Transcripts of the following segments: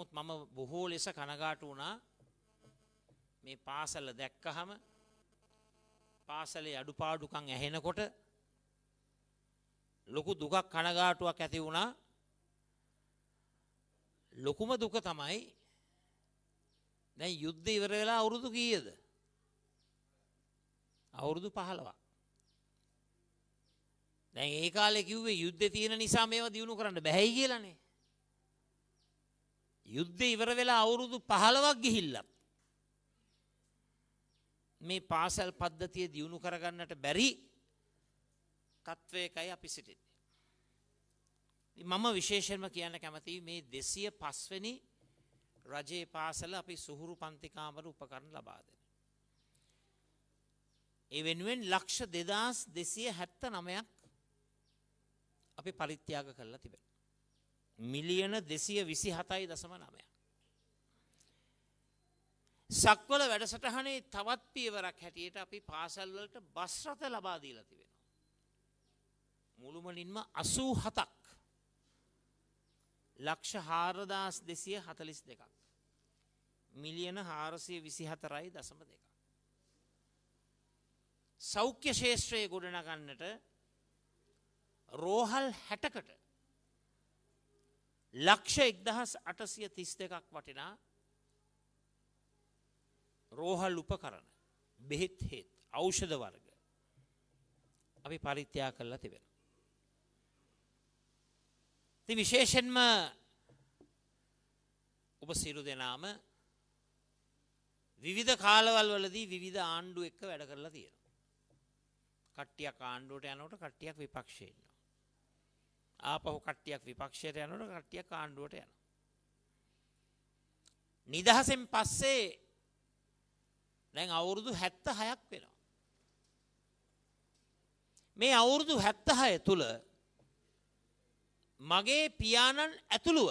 නමුත් මම බොහෝ ලෙස කනගාටු වුණා මේ පාසල දැක්කහම පාසලේ අඩුපාඩුකම් ඇහෙනකොට ලොකු දුකක් කනගාටුවක් ඇති වුණා. ලොකුම දුක තමයි දැන් යුද්ධ ඉවර වෙලා අවුරුදු කීයද? අවුරුදු 15ක්. දැන් ඒ කාලේ කිව්වේ යුද්ධේ තියෙන නිසා මේවා දිනු කරන්න බැහැයි කියලානේ. යුද්ධේ ඉවර වෙලා අවුරුදු 15ක් ගිහිල්ලා මේ පාසල් පද්ධතිය දියුණු කරගන්නට බැරි තත්වයකයි අපි සිටින්නේ. මම විශේෂයෙන්ම කියන්න කැමතියි මේ 205 වෙනි රජයේ පාසල අපි සුහුරු පන්ති කාමර උපකරණ ලබා දෙන. ඒ වෙනුවෙන් ලක්ෂ 2279ක් අපි පරිත්‍යාග කරලා තිබෙනවා. මිලියන 227.9. සක්වල වැඩසටහනේ තවත් පියවරක් හැටියට අපි පාසල් වලට බස් රථ ලබා දීලා තිබෙනවා. මුළුමනින්ම 87ක්. ලක්ෂ 4242ක්. මිලියන 424.2. සෞඛ්‍ය ශාස්ත්‍රයේ ගොඩනගන්නට රෝහල් 60කට ලක්ෂ 1832ක් වටිනා රෝහල් උපකරණ බෙහෙත් හේත් ඖෂධ වර්ග අපි පරිත්‍යාග කරලා තිබෙනවා. ඉතින් විශේෂයෙන්ම ඔබ සියලු දෙනාම විවිධ කාලවල වලදී විවිධ ආණ්ඩු එක්ක වැඩ කරලා තියෙනවා. කට්ටියක් ආණ්ඩුවට යනකොට කට්ටියක් විපක්ෂයේ ඉන්නවා. ආපහු කට්ටියක් විපක්ෂයට යනකොට කට්ටියක් ආණ්ඩුවට යනවා. නිදහසෙන් පස්සේ දැන් අවුරුදු 76ක් වෙනවා. මේ අවුරුදු 76 තුල මගේ පියාණන් ඇතුළුව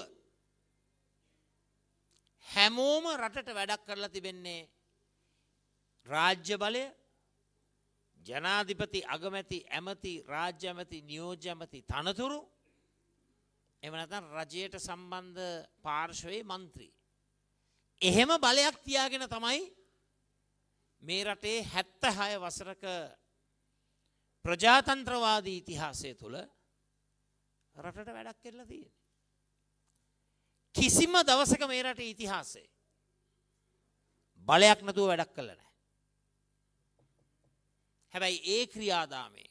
හැමෝම රටට වැඩක් කරලා තිබෙන්නේ රාජ්‍ය බලය, ජනාධිපති, අගමැති, ඇමති, රාජ්‍ය ඇමති, නියෝජ්‍ය ඇමති තනතුරු, එහෙම නැත්නම් රජයට සම්බන්ධ පාර්ශවයේ മന്ത്രി. එහෙම බලයක් තියාගෙන තමයි මේ රටේ 76 වසරක ප්‍රජාතන්ත්‍රවාදී ඉතිහාසය තුළ රටට වැඩක් කරලා තියෙන්නේ. කිසිම දවසක මේ රටේ ඉතිහාසයේ බලයක් නැතුව වැඩක් කළා නැහැ. හැබැයි ඒ ක්‍රියාදාමයේ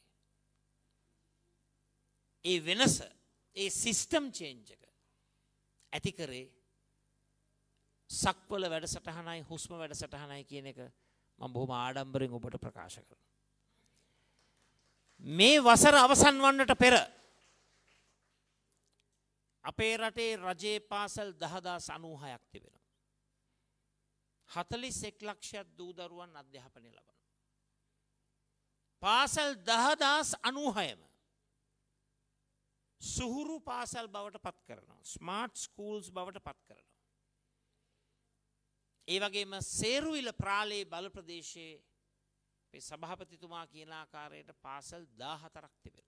ඒ වෙනස, ඒ සිස්ටම් චේන්ජ් එක ඇති කරේ සක්වල වැඩසටහනයි හුස්ම වැඩසටහනයි කියන එක මම බොහොම ආඩම්බරෙන් ඔබට ප්‍රකාශ කරනවා. මේ වසර අවසන් වන්නට පෙර අපේ රටේ රජයේ පාසල් 10096ක් තිබෙනවා. 41 ලක්ෂයක් දූ දරුවන් අධ්‍යාපනය ලබනවා. පාසල් 10096ම සුහුරු පාසල් බවට පත් කරනවා. ස්මාර්ට් ස්කූල්ස් බවට පත් කරනවා. ඒ වගේම සේරුවිල ප්‍රාලේ බල ප්‍රදේශයේ මේ සභාපතිතුමා කියන ආකාරයට පාසල් 14ක් තිබෙනවා.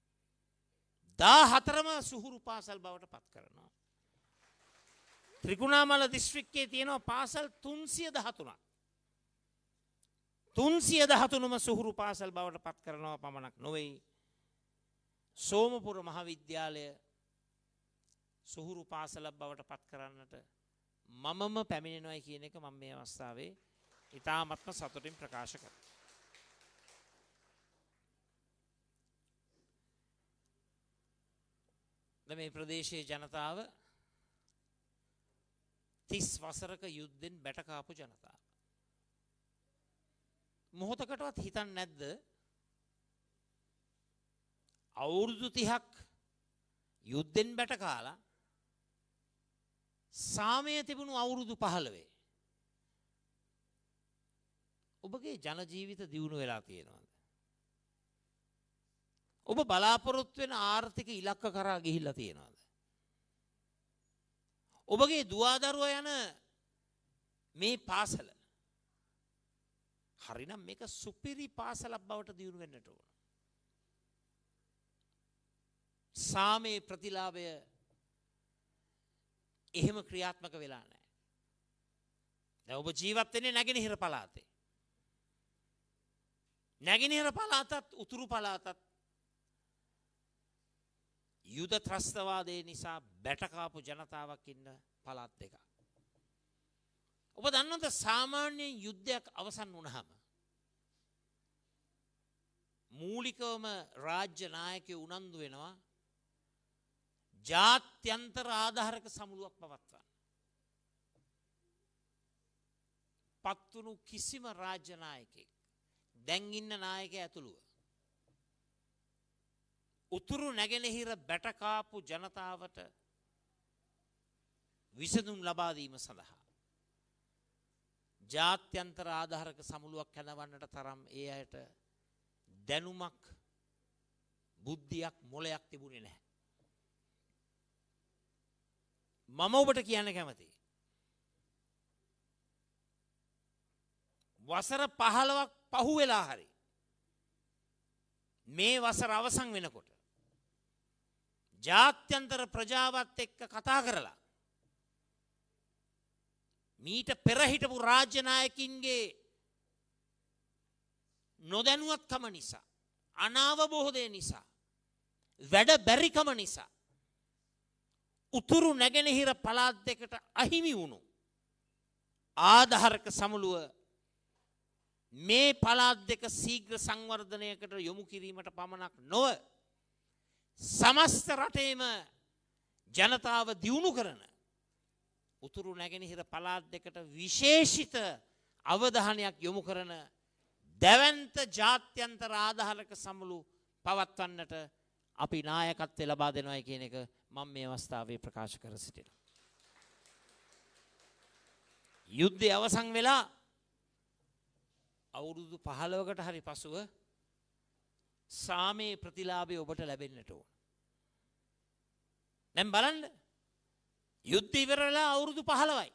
14ම සුහුරු පාසල් බවට පත් කරනවා. ත්‍රිකුණාමල දිස්ත්‍රික්කයේ තියෙනවා පාසල් 313ක්. 313ම සුහුරු පාසල් බවට පත් කරනවා පමණක් නොවේ. සෝමපුර මහාවිද්‍යාලය සුහුරු පාසලක් බවට පත් කරන්නට මමම පැමිණෙනවයි කියන එක මම මේ අවස්ථාවේ ඉතාමත්ම සතුටින් ප්‍රකාශ කරනවා. මේ ප්‍රදේශයේ ජනතාව 30 වසරක යුද්ධෙන් බැටකාපු ජනතාව. මොහොතකටවත් හිතන්නේ නැද්ද අවුරුදු 30ක් යුද්ධෙන් බැට කාලා සාමය තිබුණු අවුරුදු 15 ඔබගේ ජන ජීවිත දියුණු වෙලා තියෙනවද? ඔබ බලාපොරොත්තු වෙන ආර්ථික ඉලක්ක කරා ගිහිල්ලා තියෙනවද? ඔබගේ දුවදරුවා යන මේ පාසල හරිනම් මේක සුපිරි පාසලක් බවට දියුණු වෙන්නට ඕන. සාමයේ ප්‍රතිලාභය එහෙම ක්‍රියාත්මක වෙලා නැහැ. දැන් ඔබ ජීවත් වෙන්නේ නැගෙනහිර පළාතේ. නැගෙනහිර පළාතත් උතුරු පළාතත් යුද ත්‍රස්තවාදයේ නිසා බැටකාපු ජනතාවක් ඉන්න පළාත් දෙක. ඔබ දන්නවද සාමාන්‍ය යුද්ධයක් අවසන් වුණාම මූලිකවම රාජ්‍ය නායකයෝ උනන්දු වෙනවා ජාත්‍යන්තර ආධාරක සමුළුවක් පවත්වන්න. පත්තුණු කිසිම රාජ්‍ය නායකයෙක් දැන් ඉන්න නායකයා ඇතුළුව උතුරු නැගෙනහිර බැටකාපු ජනතාවට විසඳුම් ලබා දීම සඳහා ජාත්‍යන්තර ආධාරක සමුළුවක් හැදවන්නට තරම් ඒ අයට දැනුමක් බුද්ධියක් මොළයක් තිබුණේ නැහැ. මම ඔබට කියන්න කැමතියි. වසර 15ක් පහු වෙලා හරි මේ වසර අවසන් වෙනකොට ජාත්‍යන්තර ප්‍රජාවත් එක්ක කතා කරලා මීට පෙර හිටපු රාජ්‍ය නායකින්ගේ නොදැනුවත්කම නිසා අනවබෝධය නිසා වැඩ බැරිකම නිසා උතුරු නැගෙනහිර පළාත් දෙකට අහිමි වුණු ආධාරක සමුළුව මේ පළාත් දෙක ශීඝ්‍ර සංවර්ධනයකට යොමු කිරීමට පමණක් නොව සමස්ත රටේම ජනතාව දියුණු කරන උතුරු නැගෙනහිර පළාත් දෙකට විශේෂිත අවධානයක් යොමු කරන දැවැන්ත ජාත්‍යන්තර ආධාරක සමුළු පවත්වන්නට අපි නායකත්වය ලබා දෙනවා කියන එක මම මේ අවස්ථාවේ ප්‍රකාශ කර සිටිනවා. යුද්ධය අවසන් වෙලා අවුරුදු 15කට හරි පසුව සාමයේ ප්‍රතිලාභය ඔබට ලැබෙන්නට ඕන. දැන් බලන්න යුද්ධ ඉවර වෙලා අවුරුදු 15යි.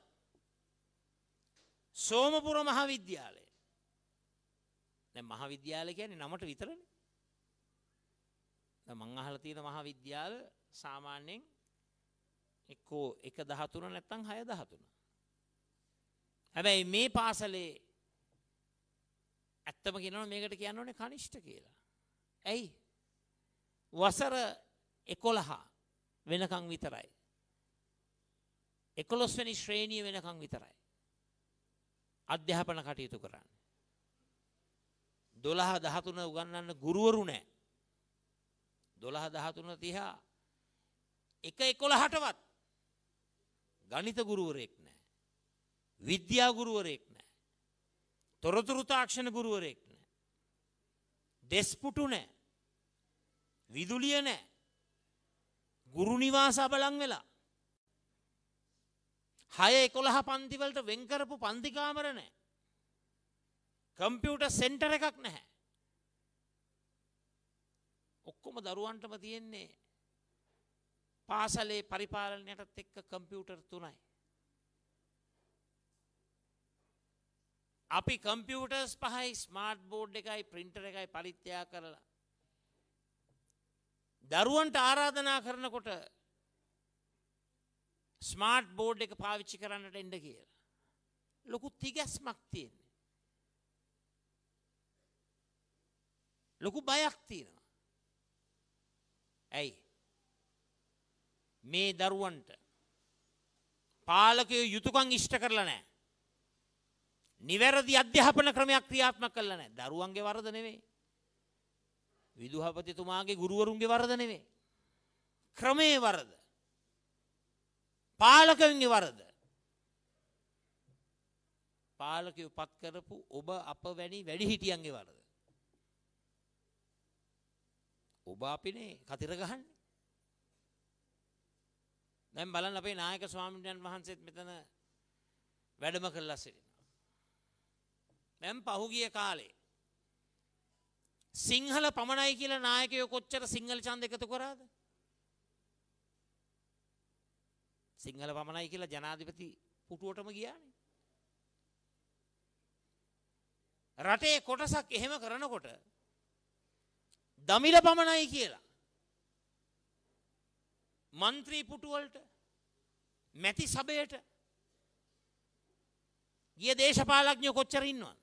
සෝමපුර මහාවිද්‍යාලය. දැන් මහාවිද්‍යාලය කියන්නේ නමට විතරනේ. දැන් මං අහලා තියෙන මහාවිද්‍යාල සාමාන්‍යයෙන් එක්කෝ 1.13 නැත්නම් 6.13. හැබැයි මේ පාසලේ ඇත්තම කියනවා මේකට කියන්න ඕනේ කනිෂ්ඨ කියලා. ඇයි? වසර 11 වෙනකන් විතරයි. 11 වෙනි ශ්‍රේණිය වෙනකන් විතරයි අධ්‍යාපන කටයුතු කරන්නේ. 12 13 උගන්වන්න ගුරුවරු නැහැ. 12 13 තියා 1 11ටවත් ගණිත ගුරුවරයෙක් නැහැ. විද්‍යා ගුරුවරයෙක් නැහැ. තොරතුරු තාක්ෂණ ගුරුවරයෙක් නැහැ. ඩෙස්පුටු නැහැ. විදුලිය නැහැ. ගුරු නිවාස බලන් වෙලා 6-11 පන්ති වලට වෙන් කරපු පන්ති කාමර නැහැ. කම්පියුටර් සෙන්ටර් එකක් නැහැ. ඔක්කොම දරුවන්ටම තියෙන්නේ පාසලේ පරිපාලනයටත් එක්ක කම්පියුටර් 3යි. අපි කම්පියුටර්ස් 5යි ස්මාර්ට් බෝඩ් එකයි ප්‍රින්ටර් එකයි පරිත්‍යාග කරලා දරුවන්ට ආරාධනා කරනකොට ස්මාර්ට් බෝඩ් එක පාවිච්චි කරන්නට එන්න කියලා. ලොකු තිගැස්මක් තියෙනවා. ලොකු බයක් තියෙනවා. ඇයි? මේ දරුවන්ට පාලකයෝ යුතුයකම් ඉෂ්ට කරලා නැහැ. නිවැරදි අධ්‍යාපන ක්‍රමයක් ක්‍රියාත්මක කළා නැහැ. දරුවන්ගේ වරද නෙවෙයි. විදුහල්පතිතුමාගේ ගුරුවරුන්ගේ වරද නෙවෙයි. ක්‍රමයේ වරද. පාලකයන්ගේ වරද. පාලකයෝ පත් කරපු ඔබ අප වැනි වැඩිහිටියන්ගේ වරද. ඔබ අපිනේ කතිර ගහන්නේ. දැන් බලන්න අපේ නායක ස්වාමීන් වහන්සේත් මෙතන වැඩම කළා සිටිනවා. දැන් පහුගිය කාලේ සිංහල පමණයි කියලා නායකයෝ කොච්චර සිංහල ඡන්ද එකතු කරාද? සිංහල පමණයි කියලා ජනාධිපති පුටුවටම ගියානේ. රටේ කොටසක් එහෙම කරනකොට දමිළ පමණයි කියලා මන්ත්‍රී පුටුවලට මැති සභයට ගිය දේශපාලඥයෝ කොච්චර ඉන්නවද?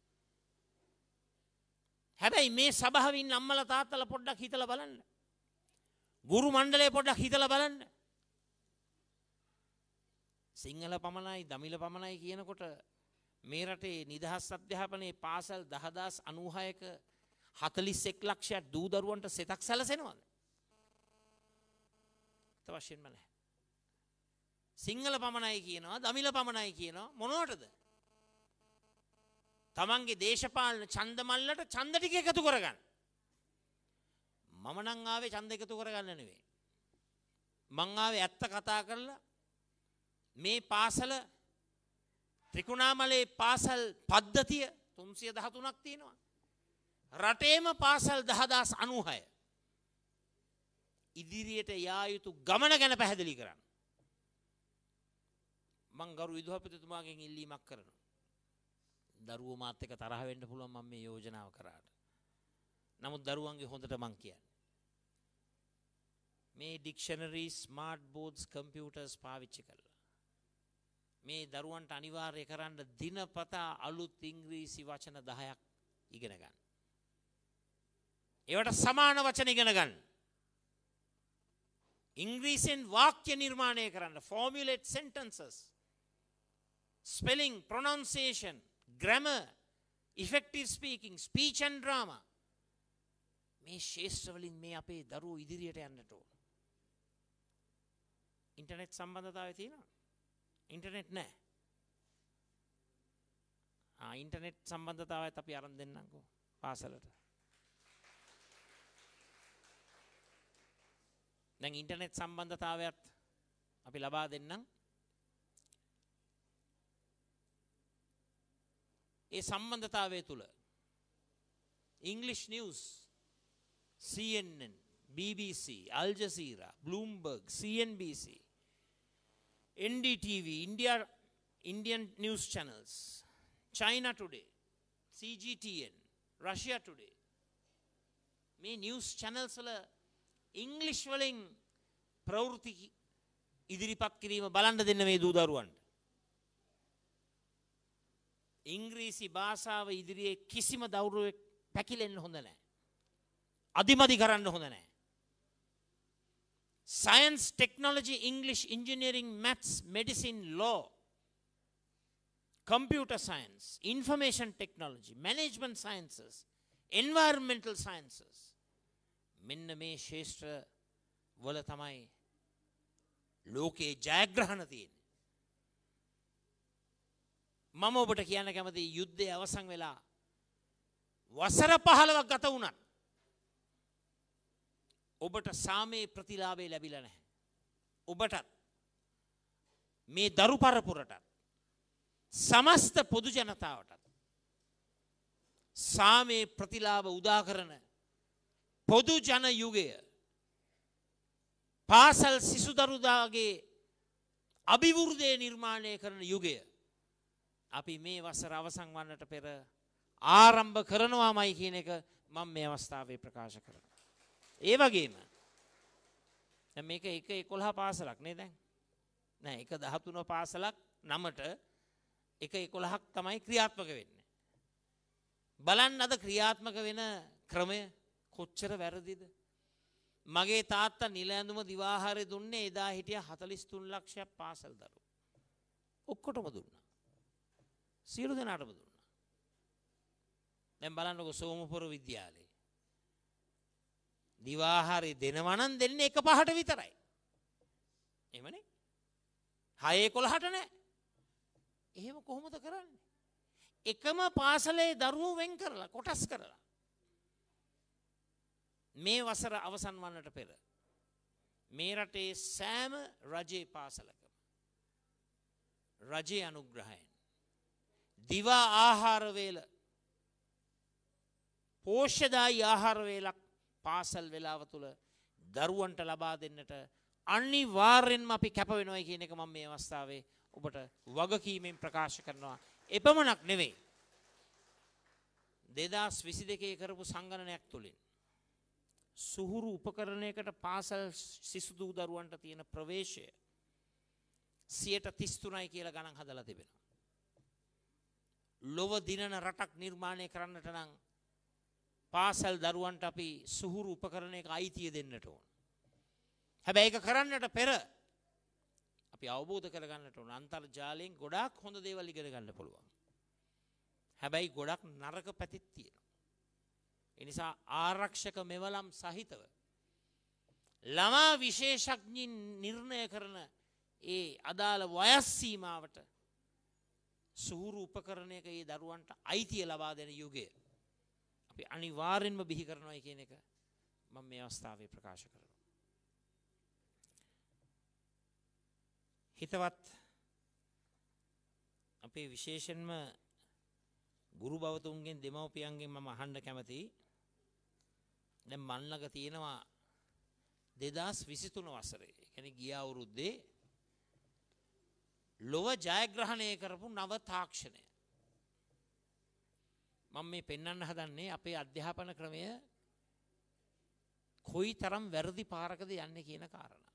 හැබැයි මේ සභාවේ ඉන්න අම්මලා තාත්තලා පොඩ්ඩක් හිතලා බලන්න. ගුරු මණ්ඩලය පොඩ්ඩක් හිතලා බලන්න. සිංහල පමණයි දමිළ පමණයි කියනකොට මේ රටේ නිදහස් අධ්‍යාපනයේ පාසල් 10096ක 41 ලක්ෂයක් දූ දරුවන්ට සෙතක් සැලසෙනවද? අවශ්‍යම නැහැ. සිංහල පමණයි කියනවා දමිළ පමණයි කියනවා මොනවටද? තමන්ගේ දේශපාලන ඡන්ද මල්ලට ඡන්ද ටික එකතු කරගන්න. මම නම් ආවේ ඡන්ද එකතු කරගන්න නෙවෙයි. මං ආවේ ඇත්ත කතා කරලා මේ පාසල ත්‍රිකුණාමලේ පාසල් පද්ධතිය 313ක් තියෙනවා. රටේම පාසල් 10096 ඉදිරියට යා යුතු ගමන ගැන පැහැදිලි කරන්න. මං ගරු විදුහල්පතිතුමාගෙන් ඉල්ලීමක් කරනවා. දරුවෝ මාත් එක්ක තරහ වෙන්න පුළුවන් මම මේ යෝජනාව කරාට. නමුත් දරුවන්ගේ හොඳට මං කියන්නේ. මේ ඩික්ෂනරි ස්මාර්ට් බෝඩ්ස් කම්පියුටර්ස් පාවිච්චි කරලා මේ දරුවන්ට අනිවාර්ය කරන්න දිනපතා අලුත් ඉංග්‍රීසි වචන 10ක් ඉගෙන ගන්න. ඒවට සමාන වචන ඉගෙන ගන්න. ඉංග්‍රීසියෙන් වාක්‍ය නිර්මාණය කරන්න. formulate sentences. spelling, pronunciation, grammar, effective speaking, speech and drama. මේ ශේෂ්ත්‍ර වලින් මේ අපේ දරුවෝ ඉදිරියට යන්නට ඕන. ඉන්ටර්නෙට් සම්බන්ධතාවය තියෙනවා. ඉන්ටර්නෙට් නැහැ. ඉන්ටර්නෙට් සම්බන්ධතාවයත් අපි අරන් දෙන්නම්කෝ පාසලට. දැන් ඉන්ටර්නෙට් සම්බන්ධතාවයත් අපි ලබා දෙන්නම්. ඒ සම්බන්ධතාවය තුල English news, CNN, BBC, Al Jazeera, Bloomberg, CNBC, NDTV, Indian news channels, China Today, CGTN, Russia Today. මේ news channels වල ඉංග්‍රීසි වලින් ප්‍රවෘත්ති ඉදිරිපත් කිරීම බලන්න දෙන්න මේ දූ දරුවන්ට. ඉංග්‍රීසි භාෂාව ඉදිරියේ කිසිම දවුරුවෙක් පැකිලෙන්න හොඳ නැහැ. අදිමදි කරන්න හොඳ නැහැ. Science, technology, English, engineering, maths, medicine, law, computer science, information technology, management sciences, environmental sciences. මෙන්න මේ ශේෂ්ත්‍ර වල තමයි ලෝකේ ජයග්‍රහණ තියෙන්නේ. මම ඔබට කියන්න කැමති යුද්ධය අවසන් වෙලා වසර 15ක් ගත වුණත් ඔබට සාමයේ ප්‍රතිලාභය ලැබිලා නැහැ. ඔබටත් මේ දරු පරපුරටත් සමස්ත පොදු ජනතාවටත් සාමයේ ප්‍රතිලාභ උදා කරන පොදු ජන යුගය පාසල් සිසු දරුදාගේ අභිවෘද්ධිය නිර්මාණය කරන යුගය අපි මේ වසර අවසන් වන්නට පෙර ආරම්භ කරනවාමයි කියන එක මම මේ අවස්ථාවේ ප්‍රකාශ කරනවා. ඒ වගේම දැන් මේක 1-11 පාසලක් නේ දැන්. නෑ 1-13 පාසලක් නමට 1-11ක් තමයි ක්‍රියාත්මක වෙන්නේ. බලන්න අද ක්‍රියාත්මක වෙන ක්‍රමය කොච්චර වැරදිද? මගේ තාත්තා නිල ඇඳුම දිවාහාරය දුන්නේ එදා හිටිය 43 ලක්ෂයක් පාසල් දරුවෝ. ඔක්කොටම දුන්නා. සියලු දෙනාටම දුන්නා. දැන් බලන්නකො සෝමපුර විද්‍යාලේ දිවාහාරය දෙනවා නම් දෙන්නේ 1-5ට විතරයි. එහෙමනේ. 6-11ට නෑ. එහෙම කොහොමද කරන්නේ? එකම පාසලේ දරුවෝ වෙන් කරලා කොටස් කරලා මේ වසර අවසන් වන්නට පෙර මේ රටේ සෑම රජේ පාසලකම රජයේ අනුග්‍රහයෙන් දිවා ආහාර වේල පෝෂ්‍යදායී ආහාර වේලක් පාසල් වේලාව තුල දරුවන්ට ලබා දෙන්නට අනිවාර්යෙන්ම අපි කැප වෙනවා කියන එක මම මේ අවස්ථාවේ ඔබට වගකීමෙන් ප්‍රකාශ කරනවා. එපමණක් නෙවෙයි 2022 කරපු සංගණනයක් තුලින් සුහුරු උපකරණයකට පාසල් සිසු දූ දරුවන්ට තියෙන ප්‍රවේශය 33%යි කියලා ගණන් හදලා තිබෙනවා. ලොව දිනන රටක් නිර්මාණය කරන්නට නම් පාසල් දරුවන්ට අපි සුහුරු උපකරණයක අයිතිය දෙන්නට ඕන. හැබැයි ඒක කරන්නට පෙර අපි අවබෝධ කරගන්නට ඕන අන්තර්ජාලයෙන් ගොඩාක් හොඳ දේවල් ඉගෙන ගන්න පුළුවන්. හැබැයි ගොඩක් නරක පැතිත් තියෙනවා. ඒ නිසා ආරක්ෂක මෙවලම් සහිතව ළමා විශේෂඥයින් නිර්ණය කරන ඒ අදාළ වයස් සීමාවට සුහුරු උපකරණයක ඒ දරුවන්ට අයිතිය ලබා දෙන යුගය අපි අනිවාර්යෙන්ම බිහි කරනවා කියන එක මම මේ අවස්ථාවේ ප්‍රකාශ කරනවා. හිතවත් අපේ විශේෂයෙන්ම ගුරු භවතුන්ගෙන් දෙමව්පියන්ගෙන් මම අහන්න කැමතියි. දැන් මන්නක තියෙනවා 2023 වසරේ කියන්නේ ගිය අවුරුද්දේ ලොව ජයග්‍රහණය කරපු නව තාක්ෂණය. මම මේ පෙන්වන්න හදන්නේ අපේ අධ්‍යාපන ක්‍රමය කොයිතරම් වැරදි පාරකද යන්නේ කියන කාරණා.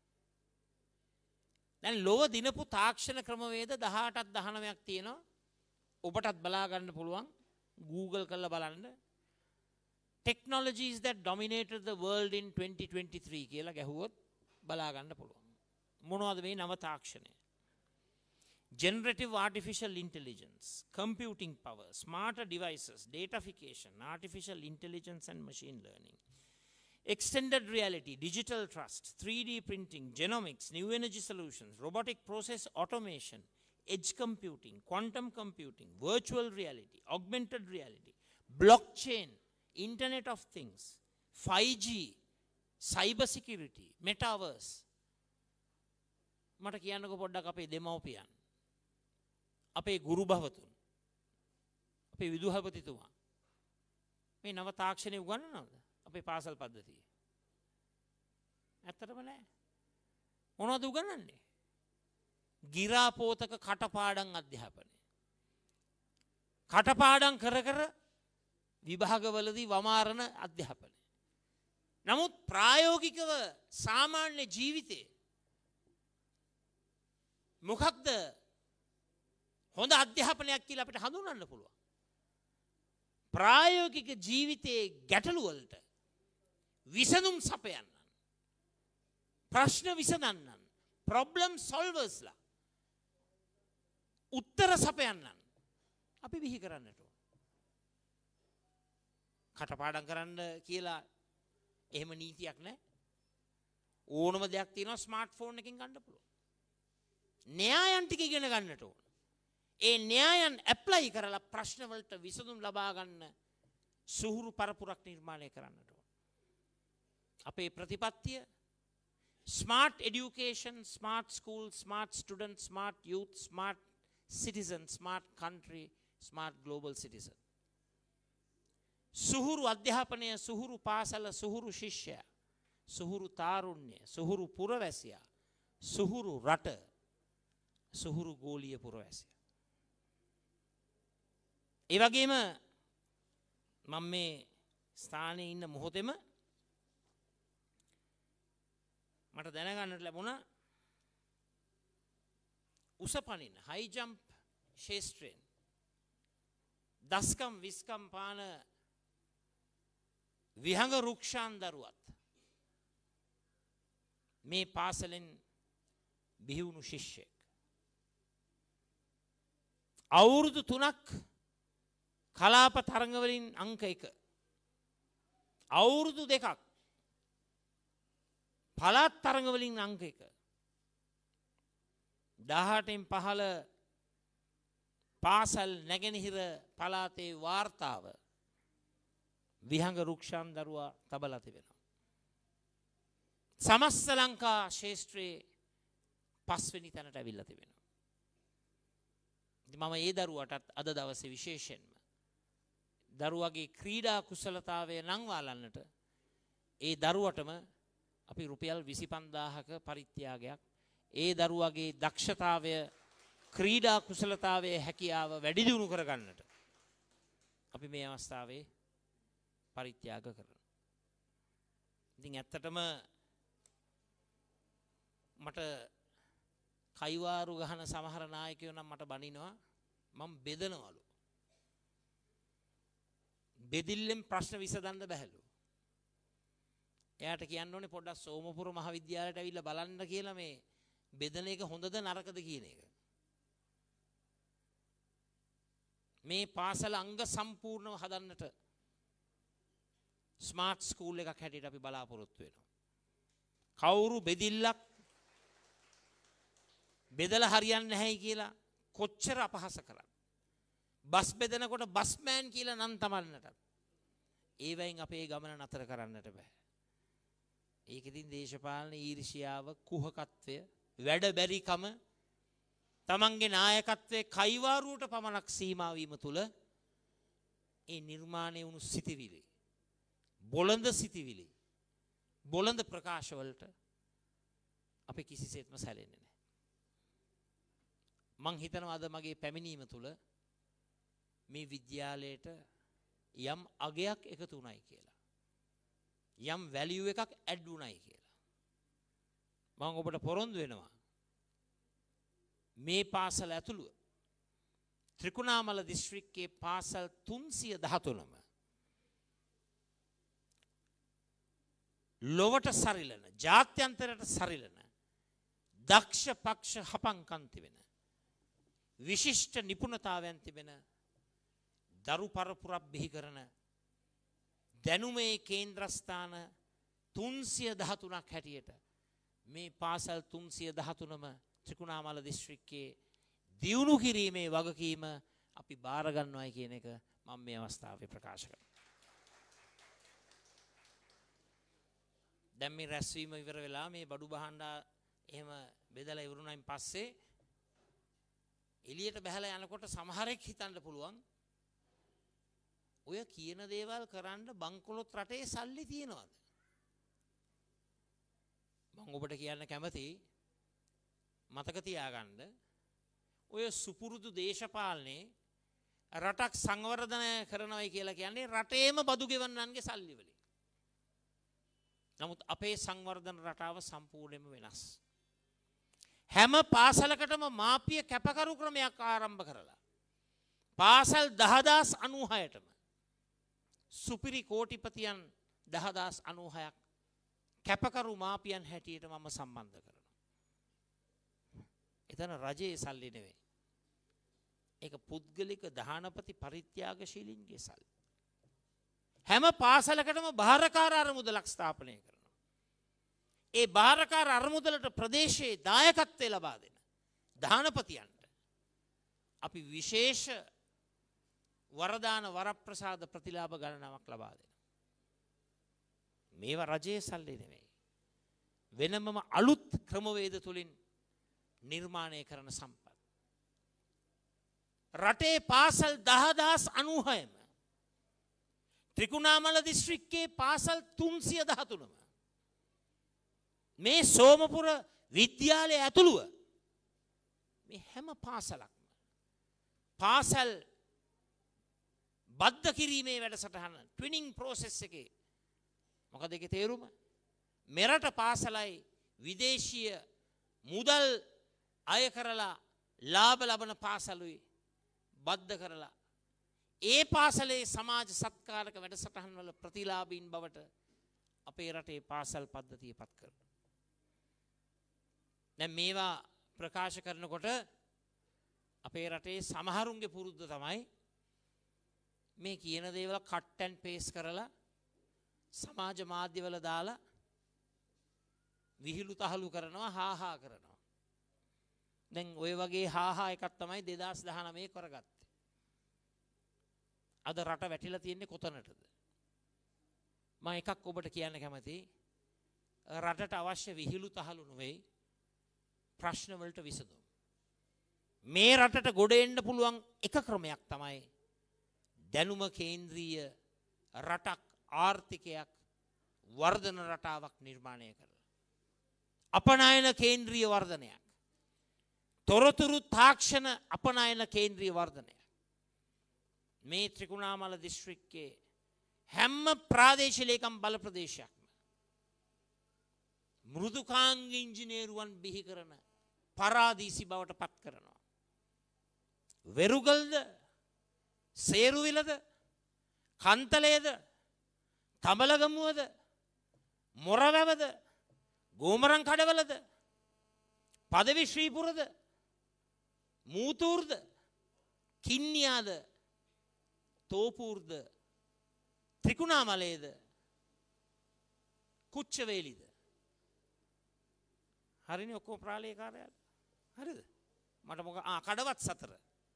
දැන් ලොව දිනපු තාක්ෂණ ක්‍රමවේද 18ක් 19ක් තියෙනවා. ඔබටත් බලා ගන්න පුළුවන් Google කරලා බලන්න. Technologies that dominated the world in 2023 කියලා ගැහුවොත් බලා ගන්න පුළුවන්. මොනවද මේ නව තාක්ෂණය? Generative artificial intelligence, computing power, smarter devices, datafication, artificial intelligence and machine learning, extended reality, digital trust, 3D printing, genomics, new energy solutions, robotic process automation, edge computing, quantum computing, virtual reality, augmented reality, blockchain, Internet of Things, 5G, cyber security, metaverse. මට කියන්නකෝ පොඩ්ඩක් අපේ දෙමව්පියන්, අපේ ගුරු භවතුන්, අපේ විදුහල්පතිතුමා මේ නව තාක්ෂණය උගන්වනවද අපේ පාසල් පද්ධතියේ? ඇත්තටම නෑ. මොනවද උගන්වන්නේ? ගිරාපෝතක කටපාඩම් අධ්‍යාපනය. කටපාඩම් කර කර විභාගවලදී වමාරණ අධ්‍යාපනය. නමුත් ප්‍රායෝගිකව සාමාන්‍ය ජීවිතේ මොකක්ද හොඳ අධ්‍යාපනයක් කියලා අපිට හඳුන්වන්න පුළුවන්. ප්‍රායෝගික ජීවිතයේ ගැටලු වලට විසඳුම් සපයන්න, ප්‍රශ්න විසඳන්න, ප්‍රොබ්ලම් සොල්වර්ස්ලා උත්තර සපයන්න අපි බිහි කරන්නට ඕන. කටපාඩම් කරන්න කියලා එහෙම නීතියක් නැහැ. ඕනම දෙයක් තියෙනවා ස්මාර්ට්ෆෝන් එකකින් ගන්න පුළුවන්. න්‍යායන් ටික ඉගෙන ගන්නට ඕන. ඒ න්‍යායන් ඇප්ලයි කරලා ප්‍රශ්න වලට විසඳුම් ලබා ගන්න සුහුරු පරපුරක් නිර්මාණය කරන්නට ඕන. අපේ ප්‍රතිපත්තිය smart education, smart school, smart student, smart youth, smart citizen, smart country, smart global citizen. සුහුරු අධ්‍යාපනය, සුහුරු පාසල, සුහුරු ශිෂ්‍යයා, සුහුරු තාරුණ්‍ය, සුහුරු පුරවැසියා, සුහුරු රට, සුහුරු ගෝලීය පුරවැසියා. ඒ වගේම මම මේ ස්ථානයේ ඉන්න මොහොතේම මට දැනගන්නට ලැබුණා උසපනින හයි ජම්ප් ශේෂ්ත්‍රයෙන් දස්කම් විස්කම් පාන විහඟ රුක්ෂාන් දරුවත් මේ පාසලෙන් බිහිවුණු ශිෂ්‍යෙක්. අවුරුදු 3ක් කලාප තරඟවලින් අංක 1. අවුරුදු 2ක් පළාත් තරඟවලින් අංක 1. 18න් පහළ පාසල් නැගෙනහිර පළාතේ වාර්තාව විහඟ රුක්ෂාන් දරුවා තබලා තිබෙනවා. සමස්ත ලංකා ශේෂ්ත්‍රයේ 5 වෙනි තැනට ඇවිල්ලා තිබෙනවා. ඉතින් මම ඒ දරුවටත් අද දවසේ විශේෂයෙන්ම දරුවගේ ක්‍රීඩා කුසලතාවය නංවාලන්නට ඒ දරුවටම අපි රුපියල් 25000ක පරිත්‍යාගයක් ඒ දරුවගේ දක්ෂතාවය ක්‍රීඩා කුසලතාවයේ හැකියාව වැඩි දියුණු කරගන්නට අපි මේ අවස්ථාවේ පරිත්‍යාග කරනවා. ඉතින් ඇත්තටම මට කයිවාරු ගහන සමහර නායකයෝ නම් මට බනිනවා මම බෙදනවලු. බෙදිල්ලෙන් ප්‍රශ්න විසඳන්න බැහැලු. එයාට කියන්න ඕනේ පොඩ්ඩක් සෝමපුර මහවිද්‍යාලයට ඇවිල්ලා බලන්න කියලා මේ බෙදන එක හොඳද නරකද කියන එක. මේ පාසල අංග සම්පූර්ණව හදන්නට ස්මාර්ට් ස්කූල් එකක් හැටියට අපි බලාපොරොත්තු වෙනවා. කවුරු බෙදිල්ලක් බෙදලා හරියන්නේ නැහැයි කියලා කොච්චර අපහාස කරා. බස් බෙදනකොට බස්මෑන් කියලා නම් තමන්නට. ඒ වයින් අපේ ගමන නතර කරන්නට බෑ. ඒක ඉතින් දේශපාලන ඊර්ෂ්‍යාව, කුහකත්වය, වැඩ බැරිකම, තමන්ගේ නායකත්වයේ කයිවාරුවට පමණක් සීමා වීම තුල ඒ නිර්මාණය වුණු සිටිවිලි, බොළඳ සිටිවිලි, බොළඳ ප්‍රකාශ වලට අපි කිසිසේත්ම සැලෙන්නේ නැහැ. මං හිතනවා අද මගේ පැමිණීම තුල මේ විද්‍යාලයට යම් අගයක් එකතු වුණයි කියලා. යම් වැලියු එකක් ඇඩ් වුණයි කියලා. මම ඔබට පොරොන්දු වෙනවා මේ පාසල ඇතුළුව ත්‍රිකුණාමල දිස්ත්‍රික්කයේ පාසල් 313ම ලොවට සරිලන, ජාත්‍යන්තරයට සරිලන, දක්ෂ පක්ෂ හපංකම් තිබෙන, විශිෂ්ට නිපුණතාවයන් තිබෙන දරු පරපුරක් බිහි කරන දැනුමේ කේන්ද්‍රස්ථාන 313ක් හැටියට මේ පාසල් 313ම ත්‍රිකුණාමල දිස්ත්‍රික්කයේ දියුණු කිරීමේ වගකීම අපි බාර ගන්නවායි කියන එක මම මේ අවස්ථාවේ ප්‍රකාශ කරනවා. දැන් මේ රැස්වීම ඉවර වෙලා මේ බඩු බහණ්ඩා එහෙම බෙදලා ඉවරුණයින් පස්සේ එළියට බහලා යනකොට සමහරෙක් හිතන්න පුළුවන් ඔය කියන දේවල් කරන්න බංකොලොත් රටේ සල්ලි තියනවාද? මම ඔබට කියන්න කැමතියි මතක තියාගන්න ඔය සුපුරුදු දේශපාලනේ රටක් සංවර්ධනය කරනවයි කියලා කියන්නේ රටේම බදු ගෙවන්නන්ගේ සල්ලි වලින්. නමුත් අපේ සංවර්ධන රටාව සම්පූර්ණයෙන්ම වෙනස්. හැම පාසලකටම මාපිය කැපකරු ක්‍රමයක් ආරම්භ කරලා පාසල් 10096ටම සුපිරි කෝටිපතියන් 10096ක් කැපකරු මාපියන් හැටියට මම සම්බන්ධ කරනවා. එතන රජයේ සල්ලි නෙවෙයි. ඒක පුද්ගලික දානපති පරිත්‍යාගශීලීන්ගේ සල්ලි. හැම පාසලකටම භාරකාර අරමුදලක් ස්ථාපනය කරනවා. ඒ භාරකාර අරමුදලට ප්‍රදේශයේ දායකත්වය ලබා දෙන දානපතියන්ට අපි විශේෂ වරදාන වරප්‍රසාද ප්‍රතිලාභ ගණනාවක් ලබා දෙනවා. මේවා රජයේ සල්ලි නෙවෙයි. වෙනමම අලුත් ක්‍රමවේද තුලින් නිර්මාණය කරන සම්පත්. රටේ පාසල් 10096ම ත්‍රිකුණාමල දිස්ත්‍රික්කයේ පාසල් 313ම මේ සෝමපුර විද්‍යාලය ඇතුළුව මේ හැම පාසලක්ම පාසල් බද්ධ කිරීමේ වැඩසටහන ට්විනිං ප්‍රොසෙස් එකේ මොකද ඒකේ තේරුම මෙරට පාසලයි විදේශීය මුදල් අය කරලා ලාභ ලබන පාසලුයි බද්ධ කරලා ඒ පාසලේ සමාජ සත්කාරක වැඩසටහන් වල ප්‍රතිලාභීන් බවට අපේ රටේ පාසල් පද්ධතිය පත් කරනවා. දැන් මේවා ප්‍රකාශ කරනකොට අපේ රටේ සමහරුන්ගේ පුරුද්ද තමයි මේ කියන දේවල් කට් ඇන්ඩ් පේස් කරලා සමාජ මාධ්‍යවල දාලා විහිළු තහළු කරනවා හාහා කරනවා. දැන් ওই වගේ හාහා එකක් තමයි 2019 කරගත්තේ. අද රට වැටිලා තියෙන්නේ කොතනටද? මම එකක් ඔබට කියන්න කැමතියි. රටට අවශ්‍ය විහිළු තහළු නෙවෙයි ප්‍රශ්න වලට විසඳුම්. මේ රටට ගොඩ එන්න පුළුවන් එක ක්‍රමයක් තමයි දැනුම කේන්ද්‍රීය රටක් ආර්ථිකයක් වර්ධන රටාවක් නිර්මාණය කරලා. අපනයන කේන්ද්‍රීය වර්ධනයක්. තොරතුරු තාක්ෂණ අපනයන කේන්ද්‍රීය වර්ධනයක්. මේ ත්‍රිකුණාමල දිස්ත්‍රික්කයේ හැම ප්‍රාදේශීය ලේකම් බල ප්‍රදේශයක්ම මෘදුකාංග ඉංජිනේරුවන් බිහි කරන පරාදීසි බවට පත් කරනවා. වෙරුගල්ද සේරුවිලද කන්තලේද තඹලගමුවද මොරවැවද ගෝමරන් කඩවලද පදවි ශ්‍රීපුරද මූතූර්ද කින්නියාද තෝපූර්ද ත්‍රිකුණාමලේද කුච්චවේලිද හරිනේ ඔක්කොම ප්‍රාලේ කාර්යාල හරිද මට මොක කඩවත් සතර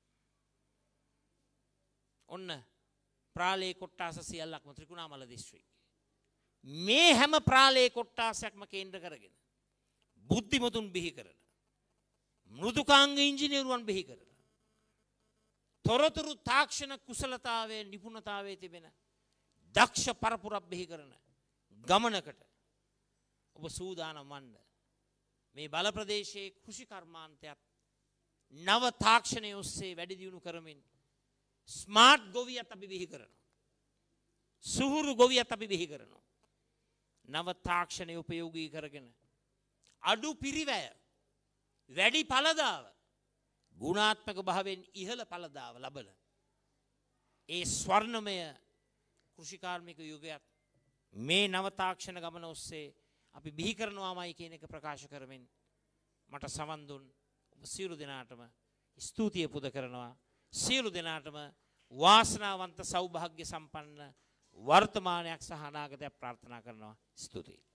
ඔන්න ප්‍රාලේ කොට්ටාස සියල්ලක්ම ත්‍රිකුණාමල දිස්ත්‍රික්කේ මේ හැම ප්‍රාලේ කොට්ටාසයක්ම කේන්ද්‍ර කරගෙන බුද්ධිමතුන් බිහි කරන මෘදුකාංග ඉංජිනේරුවන් බිහි කරන තොරතුරු තාක්ෂණ කුසලතාවයේ නිපුණතාවයේ තිබෙන දක්ෂ පරපුරක් බිහි කරන ගමනකට ඔබ සූදානම් වන්න මේ බල ප්‍රදේශයේ කෘෂි කර්මාන්තයත් නව තාක්ෂණය ඔස්සේ වැඩි දියුණු කරමින් ස්මාර්ට් ගොවියත් අපි බිහි කරනවා සුහුරු ගොවියත් අපි බිහි කරනවා නව තාක්ෂණය උපයෝගී කරගෙන අඩු පිරිවැය වැඩි ඵලදාව ගුණාත්මක භාවයෙන් ඉහළ ඵලදාව ලබන ඒ ස්වර්ණමය කෘෂිකාර්මික යුගයත් මේ නව තාක්ෂණ ගමන ඔස්සේ අපි බිහි කරනවාමයි කියන එක ප්‍රකාශ කරමින් මට සවන් දුන් ඔබ සියලු දෙනාටම ස්තුතිය පුද කරනවා සියලු දෙනාටම වාසනාවන්ත සෞභාග්‍ය සම්පන්න වර්තමානයක් සහ අනාගතයක් ප්‍රාර්ථනා කරනවා ස්තුතියි